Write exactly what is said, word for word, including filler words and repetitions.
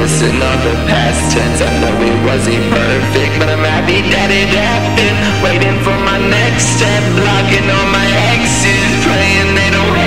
reminiscing of the past tense. I know it wasn't perfect, but I'm happy that it happened. Waiting for my next step, blocking all my exes, praying they don't